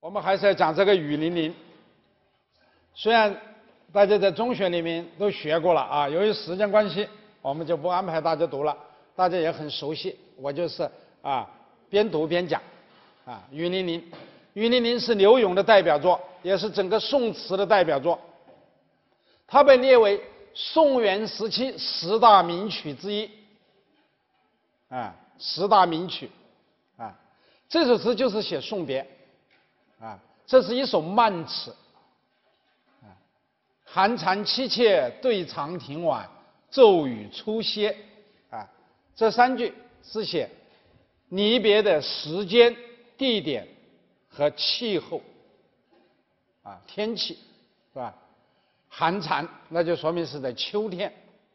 我们还是要讲这个雨霖铃。虽然大家在中学里面都学过了啊，由于时间关系，我们就不安排大家读了，大家也很熟悉。我就是边读边讲雨霖铃。雨霖铃是柳永的代表作，也是整个宋词的代表作。它被列为宋元时期10大名曲之一。10大名曲这首词就是写送别这是一首慢词寒蝉凄切对长亭晚，骤雨初歇这3句是写离别的时间、地点和气候天气是吧？寒蝉那就说明是在秋天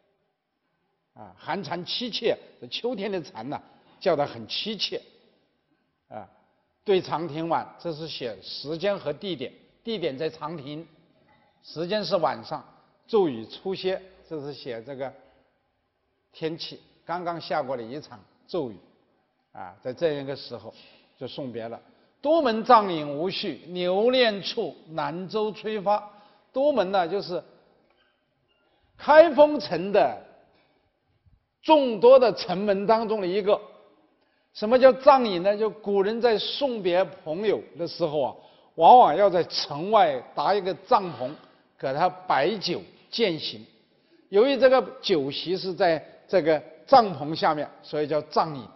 寒蝉凄切，秋天的蝉呢叫得很凄切对长亭晚，这是写时间和地点，地点在长亭，时间是晚上，骤雨初歇，这是写这个天气，刚刚下过了一场骤雨在这样一个时候就送别了。都门帐饮无绪，留恋处，南州吹发。都门呢，就是开封城的众多的城门当中的一个。什么叫帐饮呢？就古人在送别朋友的时候往往要在城外搭一个帐篷，给他摆酒饯行。由于这个酒席是在这个帐篷下面，所以叫帐饮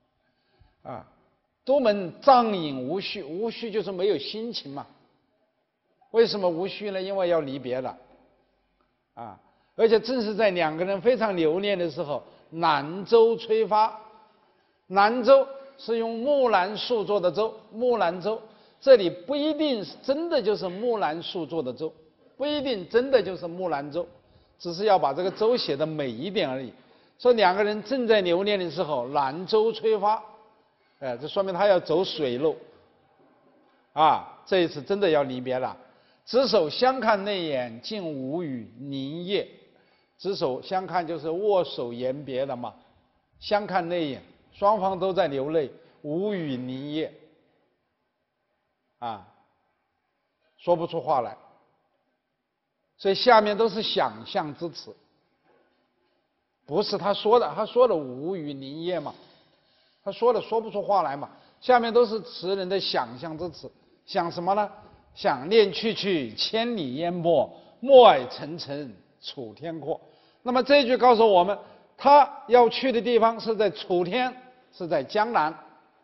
都门帐饮无绪，无绪就是没有心情嘛。为什么无绪呢？因为要离别了而且正是在两个人非常留恋的时候，南州吹发。南州是用木兰树做的舟，木兰舟，这里不一定真的就是木兰树做的舟，不一定真的就是木兰舟，只是要把这个舟写得美一点而已。说两个人正在留恋的时候，南州吹发，这说明他要走水路这一次真的要离别了。执手相看泪眼，竟无语凝噎。执手相看就是握手言别了嘛，相看泪眼，双方都在流泪，无语凝噎说不出话来。所以下面都是想象之词，不是他说的，他说的无语凝噎嘛，他说的说不出话来嘛，下面都是词人的想象之词。想什么呢？想念去去，千里烟波，暮霭沉沉楚天阔。那么这一句告诉我们，他要去的地方是在楚天，是在江南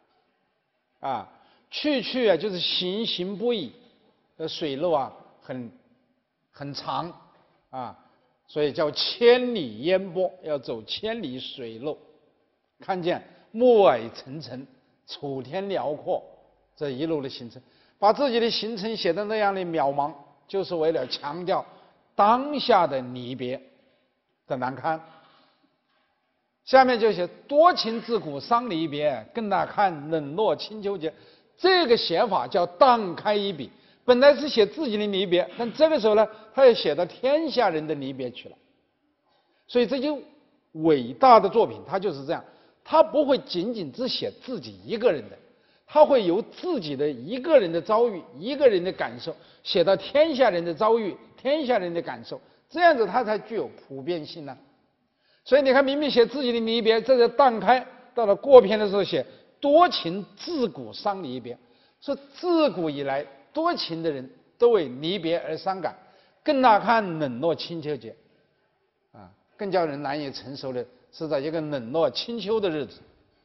去去就是行行不已，水路很长所以叫千里烟波，要走千里水路，看见暮霭沉沉，楚天辽阔，这一路的行程，把自己的行程写得那样的渺茫，就是为了强调当下的离别的难堪。下面就写多情自古伤离别，更那看冷落清秋节。这个写法叫荡开一笔，本来是写自己的离别，但这个时候呢，他要写到天下人的离别去了。所以这就伟大的作品，它就是这样，他不会仅仅只写自己一个人的，他会由自己的一个人的遭遇、一个人的感受，写到天下人的遭遇、天下人的感受，这样子他才具有普遍性呢。所以你看，明明写自己的离别，这个荡开，到了过篇的时候写多情自古伤离别，说自古以来多情的人都为离别而伤感，更那看冷落清秋节更叫人难以承受的是在一个冷落清秋的日子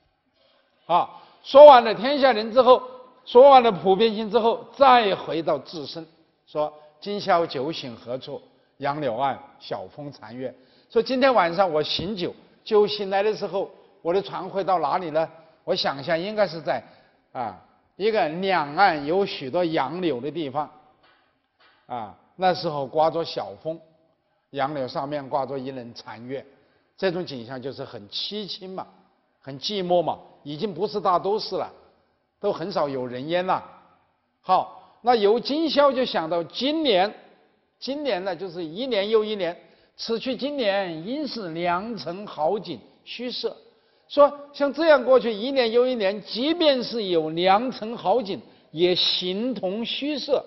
说完了天下人之后，说完了普遍性之后，再回到自身，说今宵酒醒何处，杨柳岸，晓风残月。说今天晚上我醒酒，酒醒来的时候，我的船会到哪里呢？我想象应该是在一个两岸有许多杨柳的地方那时候刮着晓风，杨柳上面挂着一轮残月，这种景象就是很凄清嘛，很寂寞嘛，已经不是大都市了，都很少有人烟了。好，那由今宵就想到今年，今年呢就是一年又一年，此去经年，应是良辰好景虚设。说像这样过去一年又一年，即便是有良辰好景， 也形同虚设。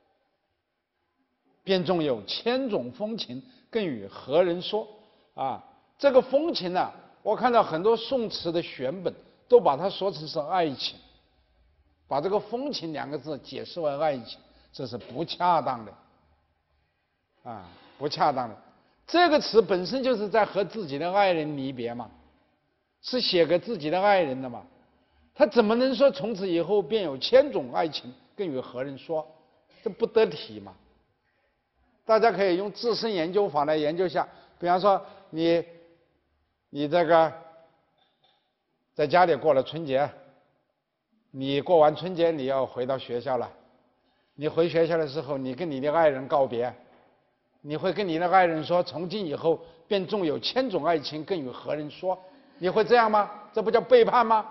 便纵有千种风情，更与何人说？啊，这个风情呢，我看到很多宋词的选本都把它说成是爱情，把这个风情两个字解释为爱情，这是不恰当的，啊，不恰当的。这个词本身就是在和自己的爱人离别嘛，是写给自己的爱人的嘛，他怎么能说从此以后便有千种爱情，更与何人说？这不得体嘛。大家可以用自身研究法来研究一下，比方说你这个在家里过了春节，你过完春节你要回到学校了，你回学校的时候，你跟你的爱人告别，你会跟你的爱人说，从今以后便纵有千种爱情，更与何人说？你会这样吗？这不叫背叛吗？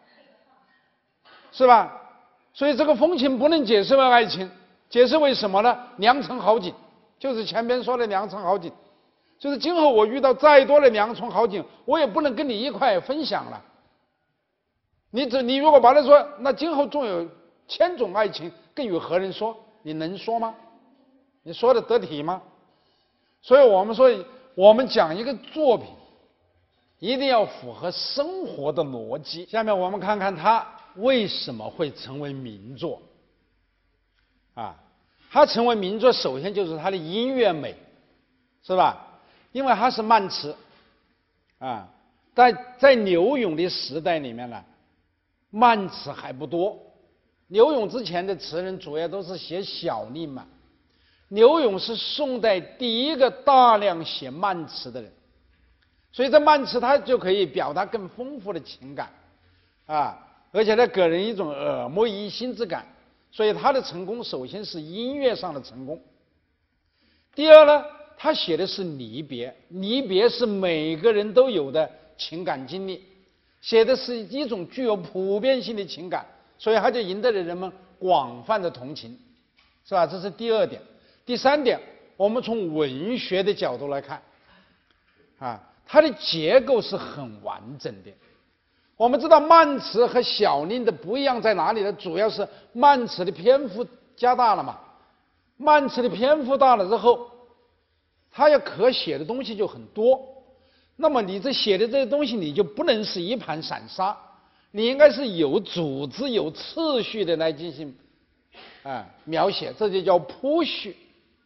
是吧？所以这个风情不能解释为爱情，解释为什么呢？良辰好景，就是前边说的良辰好景，就是今后我遇到再多的良辰好景，我也不能跟你一块分享了。你如果把它说，那今后纵有千种爱情，更与何人说？你能说吗？你说的得体吗？所以我们说，我们讲一个作品，一定要符合生活的逻辑。下面我们看看它为什么会成为名作。啊，它成为名作，首先就是它的音乐美，是吧？因为它是慢词，啊，在柳永的时代里面呢，慢词还不多。柳永之前的词人主要都是写小令嘛。柳永是宋代第一个大量写慢词的人，所以这慢词它就可以表达更丰富的情感，啊，而且呢给人一种耳目一新之感。所以他的成功首先是音乐上的成功。第二呢，他写的是离别，离别是每个人都有的情感经历，写的是一种具有普遍性的情感，所以他就赢得了人们广泛的同情，是吧？这是第二点。第三点，我们从文学的角度来看，啊，它的结构是很完整的。我们知道慢词和小令的不一样在哪里呢？主要是慢词的篇幅加大了嘛。慢词的篇幅大了之后，它要可写的东西就很多。那么你这写的这些东西，你就不能是一盘散沙，你应该是有组织、有次序的来进行描写，这就叫铺叙。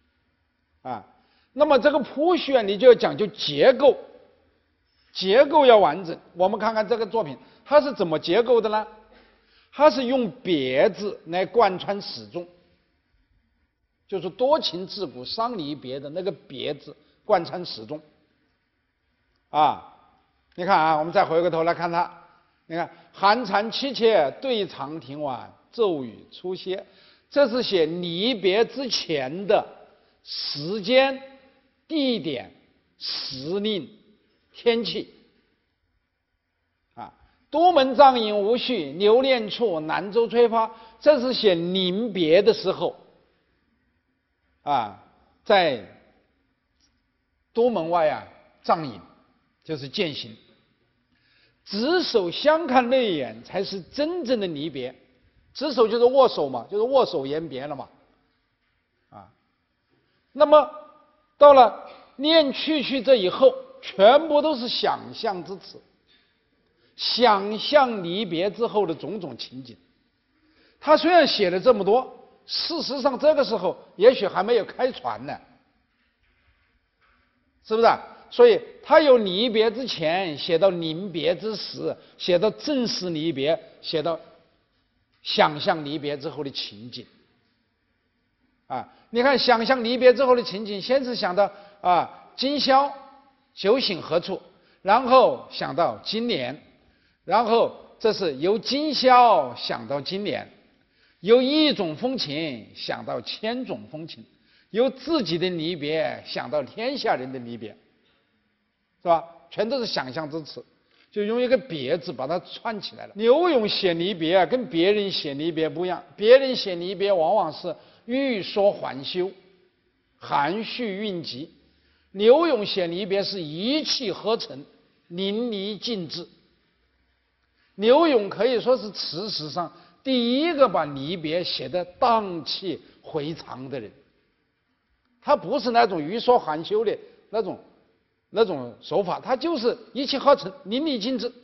那么这个铺叙你就要讲究结构。结构要完整。我们看看这个作品，它是怎么结构的呢？它是用别字来贯穿始终，就是多情自古伤离别的那个别字贯穿始终。你看啊，我们再回过头来看它，你看寒蝉凄切对长亭晚，骤雨初歇，这是写离别之前的时间、地点、时令、天气。都门帐饮无绪，留恋处，兰舟吹发，这是写临别的时候，在都门外帐饮，就是饯行。执手相看泪眼，才是真正的离别。执手就是握手嘛，就是握手言别了嘛。那么到了念去这以后，全部都是想象之词。想象离别之后的种种情景，他虽然写了这么多，事实上这个时候也许还没有开船呢，是不是？所以他有离别之前，写到临别之时，写到正式离别，写到想象离别之后的情景。你看想象离别之后的情景，先是想到今宵酒醒何处，然后想到今年。然后这是由今宵想到今年，由一种风情想到千种风情，由自己的离别想到天下人的离别，是吧？全都是想象之词，就用一个别字把它串起来了。柳永写离别跟别人写离别不一样，别人写离别往往是欲说还休，含蓄蕴藉，柳永写离别是一气呵成，淋漓尽致。柳永可以说是词史上第一个把离别写得荡气回肠的人。他不是那种欲说还休的那种手法，他就是一气呵成、淋漓尽致。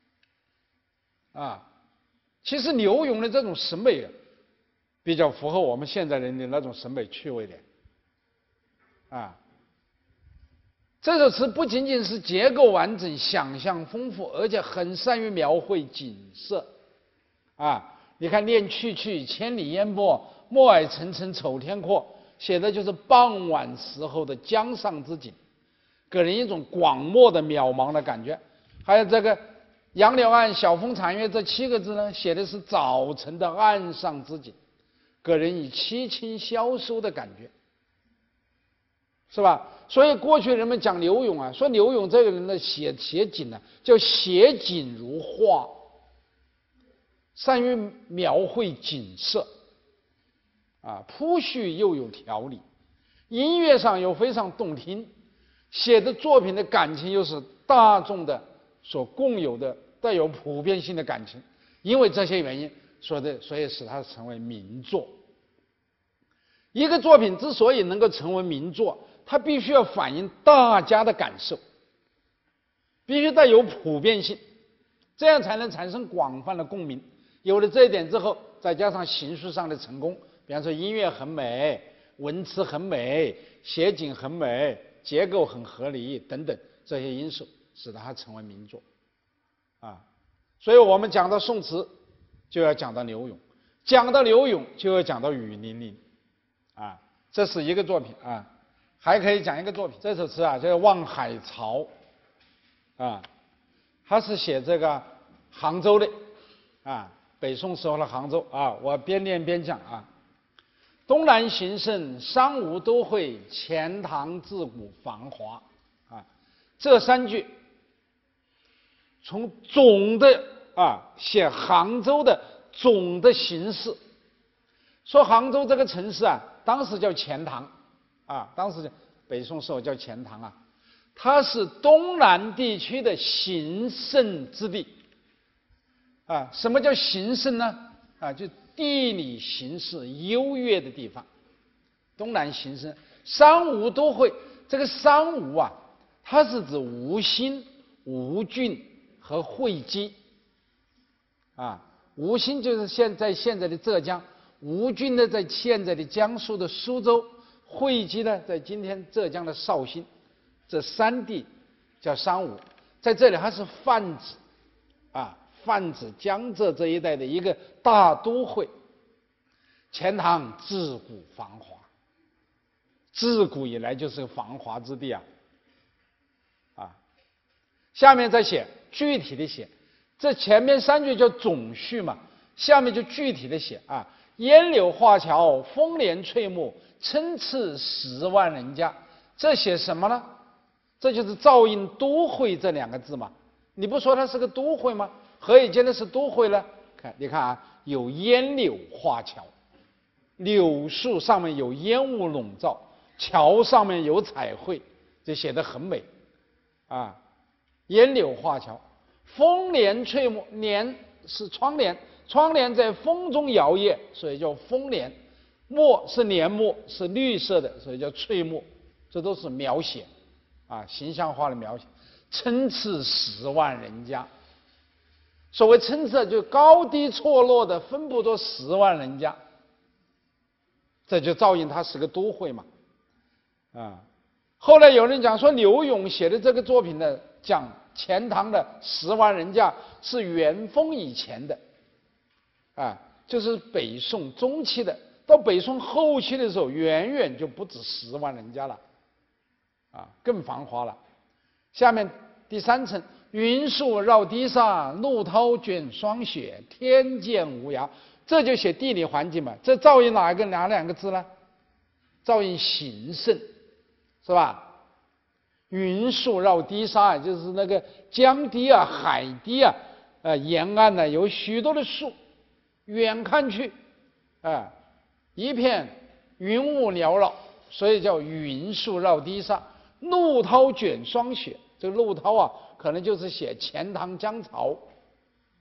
啊，其实柳永的这种审美啊，比较符合我们现在人的那种审美趣味的。啊，这首词不仅仅是结构完整、想象丰富，而且很善于描绘景色。啊，你看“念去去，千里烟波，暮霭沉沉丑天阔”，写的就是傍晚时候的江上之景，给人一种广漠的渺茫的感觉。还有这个“杨柳岸，晓风残月”这7个字呢，写的是早晨的岸上之景，给人以凄清萧疏的感觉，是吧？所以过去人们讲柳永啊，说柳永这个人的写景呢，叫写景如画，善于描绘景色。啊，铺叙又有条理，音乐上又非常动听，写的作品的感情又是大众的所共有的、带有普遍性的感情。因为这些原因，所以使它成为名作。一个作品之所以能够成为名作，它必须要反映大家的感受，必须带有普遍性，这样才能产生广泛的共鸣。有了这一点之后，再加上形式上的成功，比方说音乐很美，文词很美，写景很美，结构很合理等等这些因素，使得它成为名作。啊，所以我们讲到宋词，就要讲到柳永，讲到柳永就要讲到雨霖铃。啊，这是一个作品啊，还可以讲一个作品。这首词啊叫《望海潮》，啊，他是写这个杭州的，啊，北宋时候的杭州啊。我边念边讲啊。东南形胜，商吴都会，钱塘自古繁华。啊，这3句从总的写杭州的总的形势。说杭州这个城市啊，当时叫钱塘，啊，当时北宋时候叫钱塘啊，它是东南地区的形胜之地。啊，什么叫形胜呢？啊，就地理形势优越的地方。东南形胜，商吴都会。这个商吴啊，它是指吴兴、吴郡和会稽。啊，吴兴就是现在的浙江。吴郡呢，在现在的江苏的苏州；会稽呢，在今天浙江的绍兴。这3地叫商吴，在这里它是泛指泛指江浙这一带的一个大都会。钱塘自古繁华，自古以来就是个繁华之地啊。下面再写具体的写，这前面3句叫总叙嘛，下面就具体的写啊。烟柳画桥，风帘翠幕，参差10万人家。这写什么呢？这就是照应都会这2个字嘛。你不说它是个都会吗？何以见得是都会呢？你看啊，有烟柳画桥，柳树上面有烟雾笼罩，桥上面有彩绘，这写得很美啊。烟柳画桥，风帘翠幕，帘是窗帘。窗帘在风中摇曳，所以叫风帘。墨是帘幕，是绿色的，所以叫翠幕。这都是描写形象化的描写。参差10万人家，所谓参差就高低错落的分布着10万人家，这就照应它是个都会嘛。后来有人讲说柳永写的这个作品呢，讲钱塘的10万人家是元丰以前的。就是北宋中期的，到北宋后期的时候，远远就不止10万人家了，更繁华了。下面第3层，云树绕堤沙，怒涛卷霜雪，天见无涯。这就写地理环境嘛。这照应哪2个字呢？照应形胜，是吧？云树绕堤沙，就是那个江堤啊、海堤啊，沿岸呢有许多的树。远看去，一片云雾缭绕，所以叫云树绕堤沙。怒涛卷霜雪，这个怒涛啊，可能就是写钱塘江潮。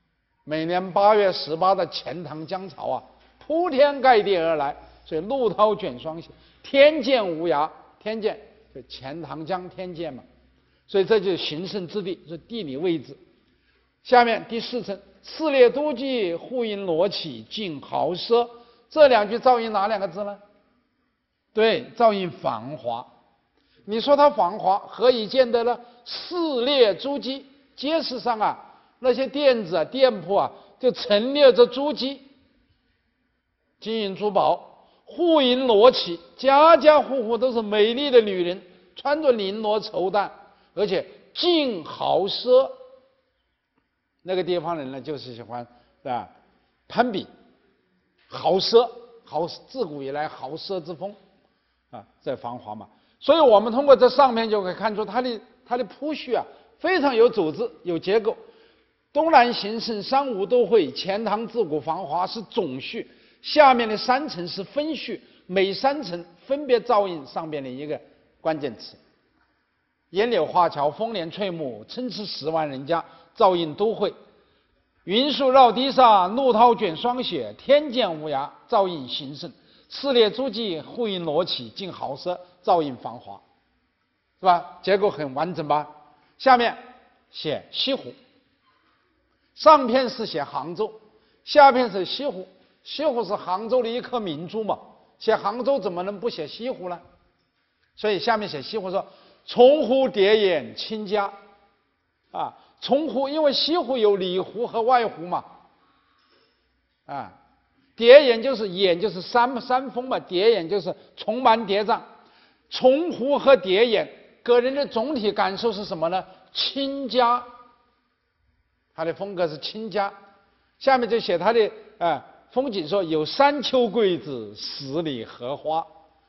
每年8月18的钱塘江潮啊，铺天盖地而来，所以怒涛卷霜雪，天堑无涯。天堑就钱塘江天堑嘛，所以这就是形胜之地，是地理位置。下面第4层，四列都记，户盈罗绮，尽豪奢。这2句照应哪2个字呢？对，照应繁华。你说它繁华，何以见得呢？四列珠玑，街市上啊，那些店子啊、店铺啊，就陈列着珠玑，金银珠宝，户盈罗绮，家家户户都是美丽的女人，穿着绫罗绸缎，而且尽豪奢。那个地方人呢，就是喜欢啊攀比，豪奢，自古以来豪奢之风啊，在繁华嘛。所以我们通过这上面就可以看出它的铺叙啊，非常有组织、有结构。东南形胜，三吴都会，钱塘自古繁华是总叙，下面的3层是分叙，每3层分别照应上边的一个关键词。烟柳画桥，丰年翠幕，参差10万人家，照应都会。云树绕堤沙，怒涛卷霜雪，天堑无涯，照应形胜。四列珠玑，户盈罗绮，尽豪奢，照应繁华，是吧？结构很完整吧？下面写西湖，上片是写杭州，下片是西湖。西湖是杭州的一颗明珠嘛，写杭州怎么能不写西湖呢？所以下面写西湖说：重湖叠眼清嘉，啊，重湖，因为西湖有里湖和外湖嘛，啊。叠眼就是眼就是山峰嘛，叠眼就是重蛮叠嶂。重湖和叠眼给人的总体感受是什么呢？清嘉，它的风格是清嘉。下面就写它的风景说：有山丘桂子，10里荷花。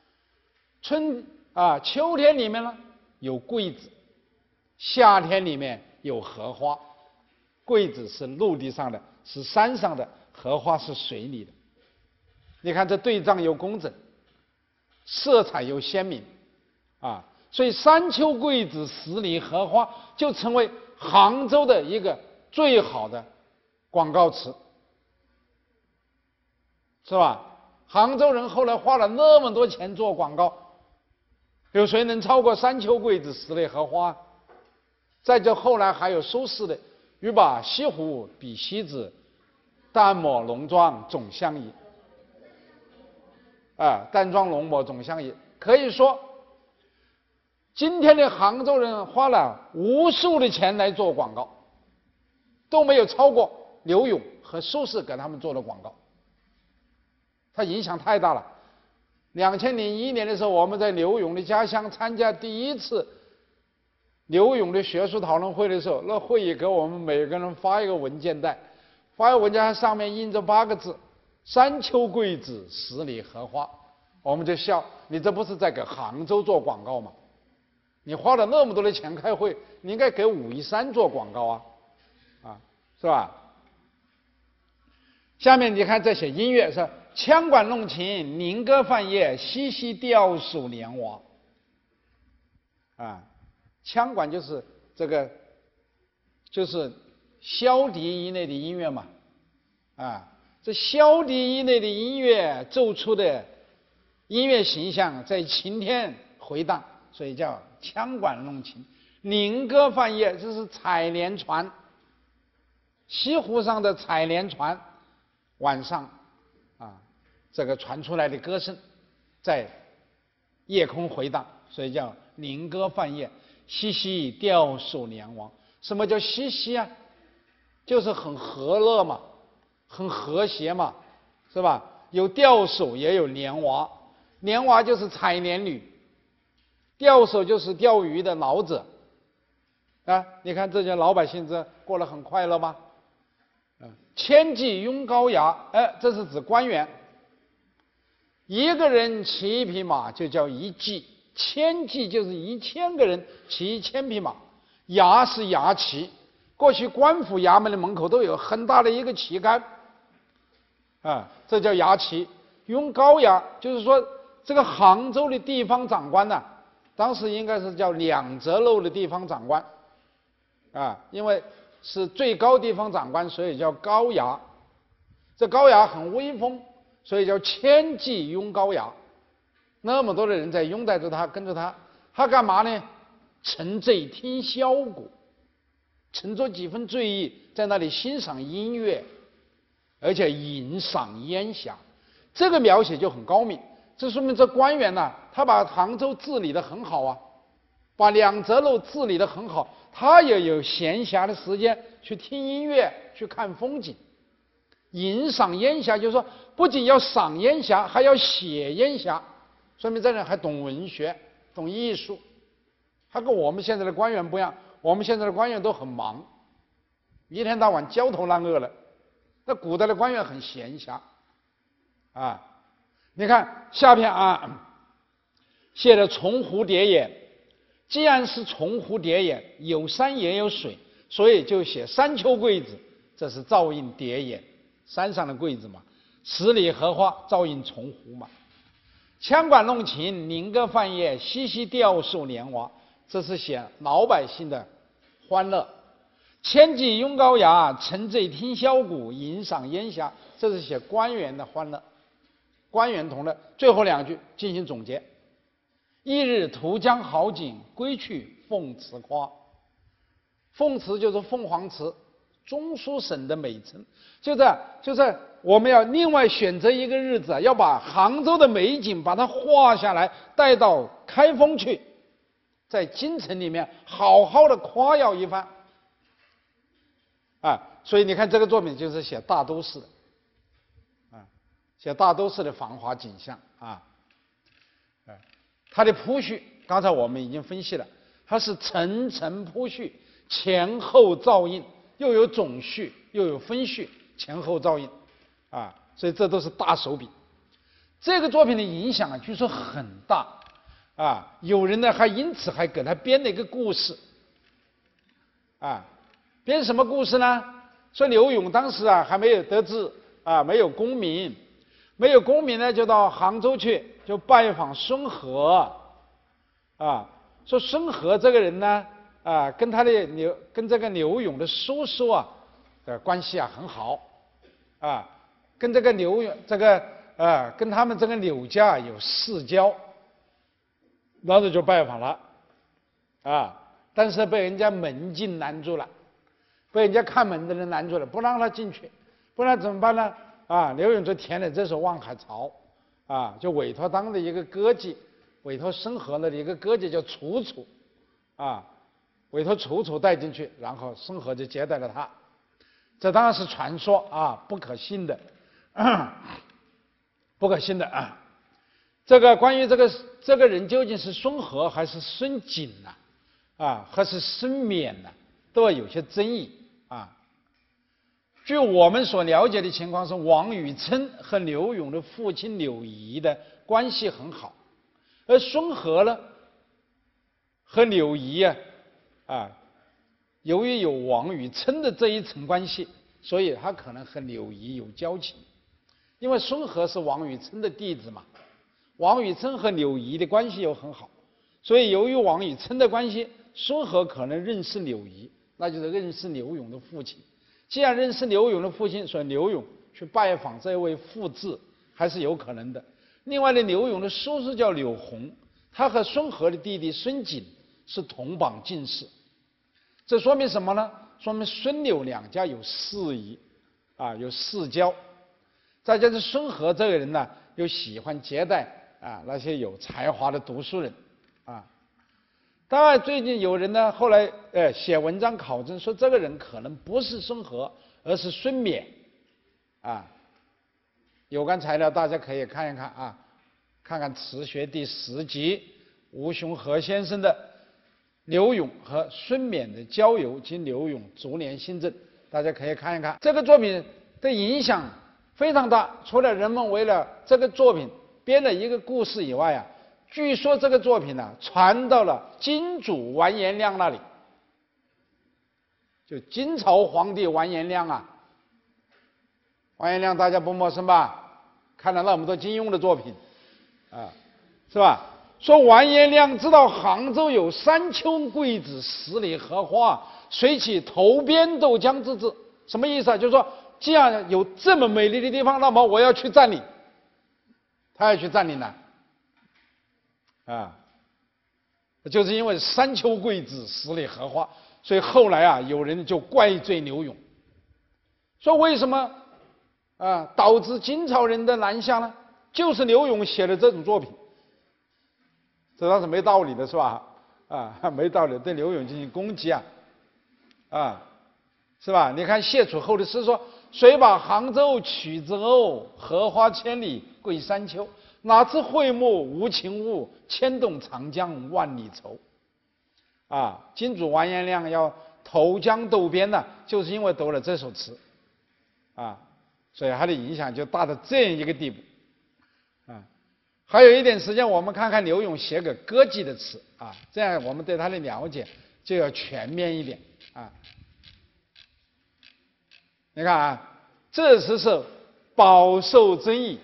秋天里面呢有桂子，夏天里面有荷花。桂子是陆地上的，是山上的；荷花是水里的。你看这对仗又工整，色彩又鲜明，啊，所以山丘桂子，10里荷花就成为杭州的一个最好的广告词，是吧？杭州人后来花了那么多钱做广告，有谁能超过山丘桂子，10里荷花？再就后来还有苏轼的“欲把西湖比西子，淡抹浓妆总相宜”。淡妆浓抹总相宜。可以说，今天的杭州人花了无数的钱来做广告，都没有超过柳永和苏轼给他们做的广告。它影响太大了。2001年的时候，我们在柳永的家乡参加第1次柳永的学术讨论会的时候，那会议给我们每个人发一个文件袋，发一个文件袋上面印着8个字：山丘桂子，10里荷花。我们就笑，你这不是在给杭州做广告吗？你花了那么多的钱开会，你应该给武夷山做广告啊，是吧？下面你看这些音乐是羌管弄琴，宁歌泛夜，嬉戏吊鼠年华。羌管就是这个，就是箫笛一类的音乐嘛，这箫笛一类的音乐奏出的音乐形象在晴天回荡，所以叫羌管弄琴。宁歌泛夜，这是采莲船，西湖上的采莲船，晚上这个传出来的歌声在夜空回荡，所以叫宁歌泛夜。嬉戏吊鼠年华。什么叫嬉戏啊？就是很和乐嘛，很和谐嘛，是吧？有吊手也有莲娃，莲娃就是采莲女，吊手就是钓鱼的老者你看这些老百姓这过得很快乐吗？千骑拥高牙，这是指官员，一个人骑1匹马就叫一骑，千骑就是1000个人骑1000匹马，牙是牙旗。过去官府衙门的门口都有很大的一个旗杆，这叫牙旗。拥高牙就是说，这个杭州的地方长官呢，当时应该是叫2折楼的地方长官，因为是最高地方长官，所以叫高衙。这高衙很威风，所以叫千骑拥高衙。那么多的人在拥戴着他，跟着他，他干嘛呢？沉醉听箫鼓，沉着几分醉意，在那里欣赏音乐，而且饮赏烟霞。这个描写就很高明，这说明这官员呢，他把杭州治理得很好啊，把两泽路治理得很好，他也有闲暇的时间去听音乐，去看风景。饮赏烟霞，就是说不仅要赏烟霞，还要写烟霞，说明这人还懂文学，懂艺术。他跟我们现在的官员不一样，我们现在的官员都很忙，一天到晚焦头烂额了。那古代的官员很闲暇，啊，你看下篇啊，写的从蝴蝶眼。既然是从蝴蝶眼，有山也有水，所以就写山丘桂子，这是照应蝶眼，山上的桂子嘛。十里荷花照应从湖嘛。羌管弄琴，菱歌泛夜，嬉戏吊梢莲娃，这是写老百姓的欢乐。千骑拥高衙，沉醉听箫鼓，饮赏烟霞，这是写官员的欢乐，官员同乐。最后两句进行总结：一日图江好景，归去凤池夸。凤池就是凤凰池，中书省的美称。就是我们要另外选择一个日子，要把杭州的美景把它画下来，带到开封去，在京城里面好好的夸耀一番。所以你看这个作品就是写大都市的，写大都市的繁华景象啊。它的铺叙，刚才我们已经分析了，它是层层铺叙，前后照应，又有总叙，又有分叙，前后照应，所以这都是大手笔。这个作品的影响啊，据说很大，有人呢还因此还给他编了一个故事，编什么故事呢？说柳永当时还没有得志，没有功名，呢就到杭州去，就拜访孙和，说孙和这个人呢，跟这个柳永的叔叔的关系很好，跟这个柳永跟他们这个柳家有世交，然后就拜访了，但是被人家门禁拦住了，被人家看门的人拦住了，不让他进去，不然怎么办呢？柳永就填了这首《望海潮》，就委托当的一个歌妓，委托孙和的一个歌妓叫楚楚，委托楚楚带进去，然后孙和就接待了他。这当然是传说不可信的，不可信的这个关于这个人究竟是孙和还是孙瑾呢？还是孙冕呢？都要有些争议据我们所了解的情况是，王宇琛和柳永的父亲柳仪的关系很好，而孙和呢和柳仪由于有王宇琛的这一层关系，所以他可能和柳仪有交情，因为孙和是王宇琛的弟子嘛，王宇琛和柳仪的关系又很好，所以由于王宇琛的关系，孙和可能认识柳仪，那就是认识柳永的父亲。既然认识柳永的父亲，所以柳永去拜访这位父子还是有可能的。另外呢，柳永的叔叔叫柳宏，他和孙和的弟弟孙瑾是同榜进士，这说明什么呢？说明孙柳两家有世谊有世交。再加上孙和这个人呢，又喜欢接待那些有才华的读书人当然，最近有人呢，后来写文章考证说，这个人可能不是孙和，而是孙冕，有关材料大家可以看一看看看词学第10集吴雄和先生的柳永和孙冕的交游及柳永逐年新政，大家可以看一看。这个作品的影响非常大，除了人们为了这个作品编了一个故事以外据说这个作品传到了金主完颜亮那里，就金朝皇帝完颜亮完颜亮大家不陌生吧？看了那么多金庸的作品是吧？ 说完颜亮知道杭州有山丘桂子，十里荷花，随其头边豆浆之志。什么意思啊？就是说，既然有这么美丽的地方，那么我要去占领。他要去占领呢，就是因为山丘桂子，十里荷花，所以后来啊，有人就怪罪刘永，说为什么导致金朝人的南下呢？就是刘永写的这种作品，这倒是没道理的，是吧？没道理，对刘永进行攻击是吧？你看谢楚后的诗说：“谁把杭州取之瓯，荷花千里桂山丘。哪知会幕无情物，牵动长江万里愁。”金主完颜亮要投江斗边呢，就是因为读了这首词，所以它的影响就大到这样一个地步，还有一点时间，我们看看刘永写给歌妓的词这样我们对他的了解就要全面一点你看这词是饱受争议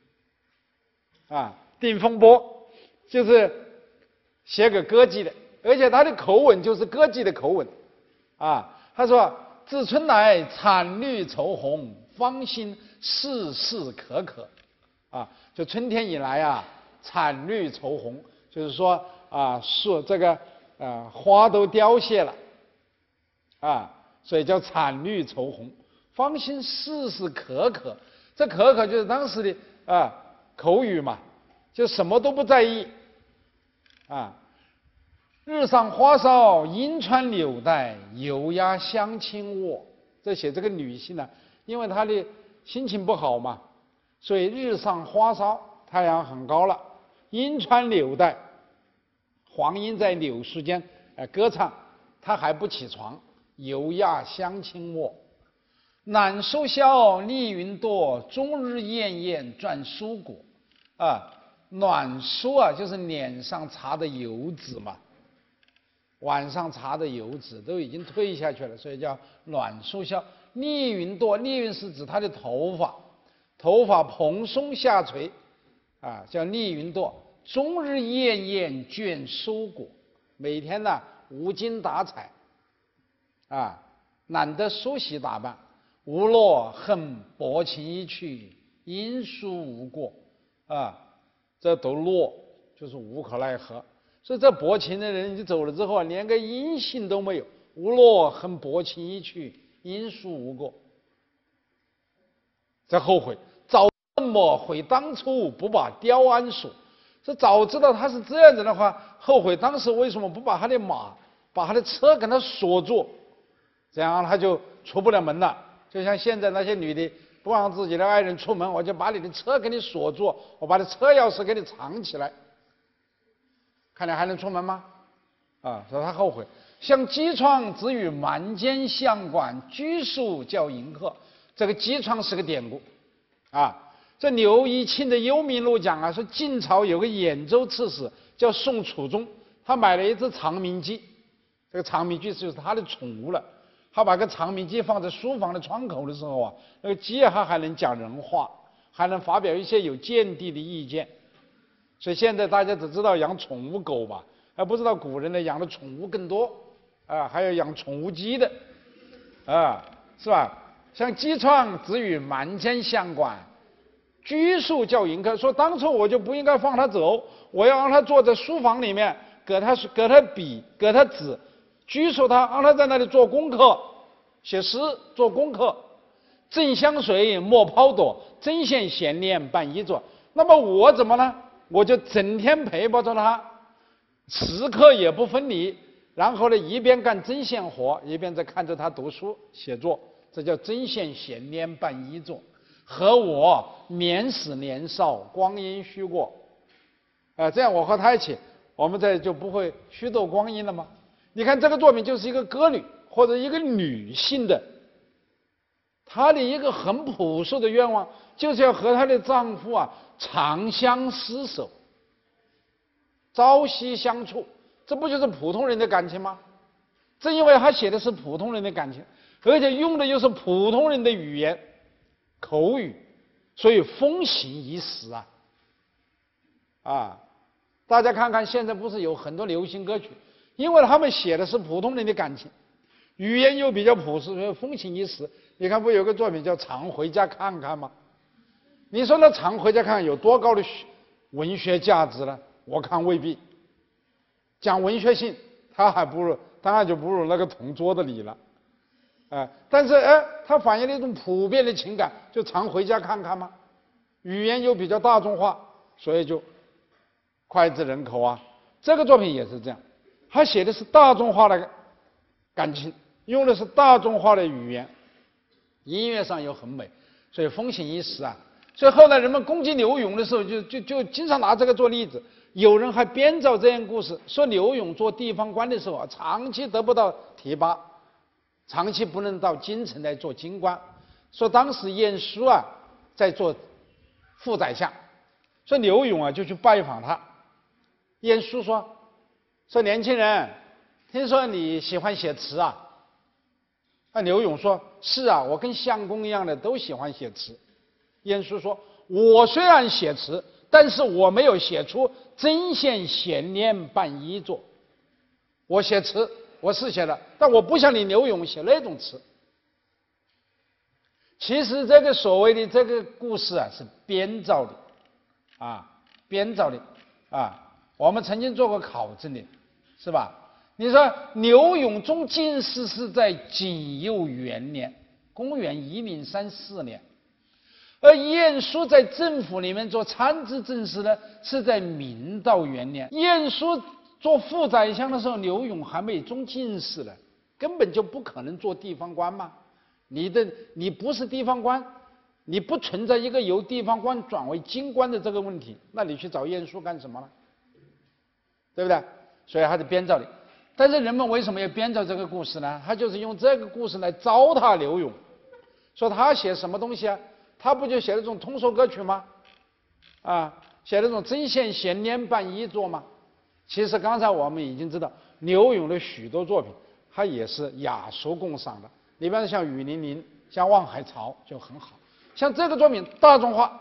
定风波就是写给歌妓的，而且他的口吻就是歌妓的口吻他说：“自春来惨绿愁红，芳心事事可可。”就春天以来惨绿愁红，就是说树这个花都凋谢了所以叫惨绿愁红。芳心事事可可，这可可就是当时的口语嘛，就什么都不在意日上花梢，阴穿柳带，油压香轻卧。这写这个女性呢，因为她的心情不好嘛，所以日上花梢，太阳很高了，阴穿柳带，黄莺在柳树间歌唱，她还不起床，油压香轻卧。暖书消，逆云多，终日厌厌转蔬果。暖书就是脸上擦的油脂嘛，晚上擦的油脂都已经退下去了，所以叫暖书消。逆云多，逆云是指他的头发蓬松下垂叫逆云多。终日厌厌倦蔬果，每天呢无精打采懒得梳洗打扮。无落恨薄情一去，因书无过这都落就是无可奈何。所以这薄情的人，你走了之后连个音信都没有。无落恨薄情一去，因书无过。这后悔，早怎么悔当初不把雕鞍锁。这早知道他是这样子的话，后悔当时为什么不把他的马、把他的车给他锁住，这样他就出不了门了。就像现在那些女的不让自己的爱人出门，我就把你的车给你锁住，我把你车钥匙给你藏起来，看你还能出门吗？所以他后悔。像姬窗只与蛮间相管，居宿教迎客。这个姬窗是个典故这刘义庆的《幽冥录》讲说晋朝有个兖州刺史叫宋楚中，他买了一只长鸣鸡，这个长鸣鸡就是他的宠物了。他把个长鸣鸡放在书房的窗口的时候那个鸡还能讲人话，还能发表一些有见地的意见。所以现在大家只知道养宠物狗吧，还不知道古人养的宠物更多还有养宠物鸡的是吧？像姬窗只与蛮间相管，居宿教迎客。说当初我就不应该放他走，我要让他坐在书房里面，给他笔，给他纸，拘束他，让他在那里做功课，写诗做功课。正香水莫抛躲，针线闲念伴衣坐。那么我怎么呢？我就整天陪伴着他，时刻也不分离，然后呢一边干针线活，一边在看着他读书写作，这叫针线闲念伴衣坐。和我免死年少，光阴虚过这样我和他一起，我们这就不会虚度光阴了吗？你看这个作品就是一个歌女或者一个女性的，她的一个很朴素的愿望，就是要和她的丈夫长相厮守，朝夕相处。这不就是普通人的感情吗？正因为他写的是普通人的感情，而且用的又是普通人的语言口语，所以风行一时大家看看现在不是有很多流行歌曲，因为他们写的是普通人的感情，语言又比较朴实，风情一时。你看不有个作品叫《常回家看看》吗？你说那《常回家看看》有多高的文学价值呢？我看未必。讲文学性，它还不如，当然就不如那个同桌的你了。但是它反映了一种普遍的情感，就常回家看看嘛。语言又比较大众化，所以就脍炙人口啊。这个作品也是这样，他写的是大众化的感情，用的是大众化的语言，音乐上又很美，所以风行一时啊。所以后来人们攻击柳永的时候，就经常拿这个做例子。有人还编造这样故事，说柳永做地方官的时候啊，长期得不到提拔，长期不能到京城来做京官。说当时晏殊啊在做副宰相，说柳永啊就去拜访他。晏殊说年轻人，听说你喜欢写词啊？柳永说是啊，我跟相公一样的都喜欢写词。晏殊说我虽然写词，但是我没有写出针线闲年半一作。我写词我是写了，但我不像你柳永写那种词。其实这个所谓的这个故事啊是编造的，编造的我们曾经做过考证的，是吧？你说柳永中进士是在景佑元年，公元1034年。而晏殊在政府里面做参知政事呢，是在明道元年。晏殊做副宰相的时候，柳永还没中进士呢，根本就不可能做地方官嘛。你不是地方官，你不存在一个由地方官转为京官的这个问题，那你去找晏殊干什么呢？对不对？所以还是编造的。但是人们为什么要编造这个故事呢？他就是用这个故事来糟蹋柳永，说他写什么东西啊？他不就写了这种通俗歌曲吗？写了这种针线闲年半一作吗？其实刚才我们已经知道，柳永的许多作品，他也是雅俗共赏的。你比方像《雨霖铃》、像《望海潮》就很好。像这个作品大众化，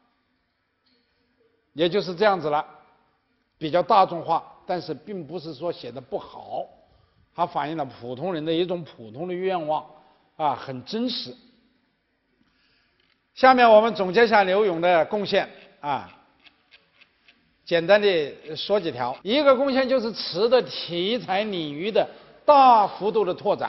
也就是这样子了，比较大众化，但是并不是说写的不好，它反映了普通人的一种普通的愿望，很真实。下面我们总结一下柳永的贡献简单的说几条。一个贡献就是词的题材领域的大幅度的拓展，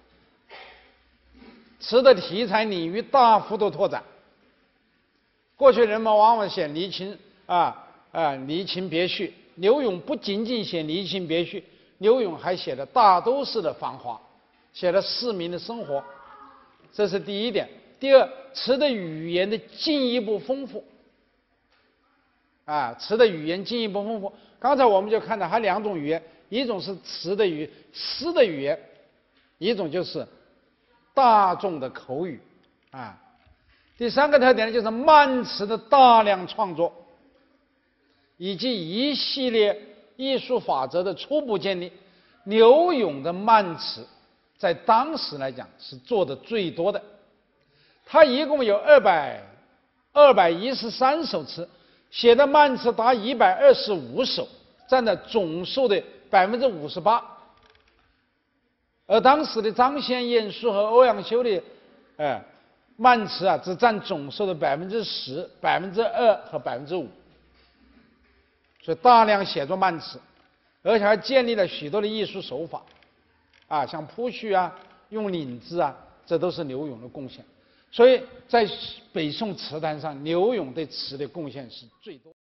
词的题材领域大幅度拓展。过去人们往往写离情离情别绪，柳永不仅仅写离情别绪，柳永还写了大都市的繁华，写了市民的生活，这是第一点。第二，词的语言的进一步丰富，词的语言进一步丰富。刚才我们就看到它两种语言，一种是诗的语言，一种就是大众的口语第三个特点呢，就是慢词的大量创作，以及一系列艺术法则的初步建立。柳永的慢词在当时来讲是做的最多的。他一共有213首词，写的慢词达125首，占了总数的58%。而当时的张先、晏殊和欧阳修的慢词只占总数的10%、2%和5%。所以大量写作慢词，而且还建立了许多的艺术手法像铺叙用领字这都是柳永的贡献。所以在北宋词坛上，柳永对词的贡献是最多。